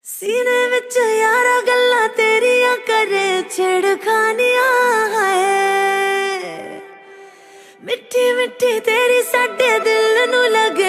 सीने विच यारा गल्ला तेरिया करे छेड़खानियां है। मिठी मिठी तेरी साडे दिल नू लगे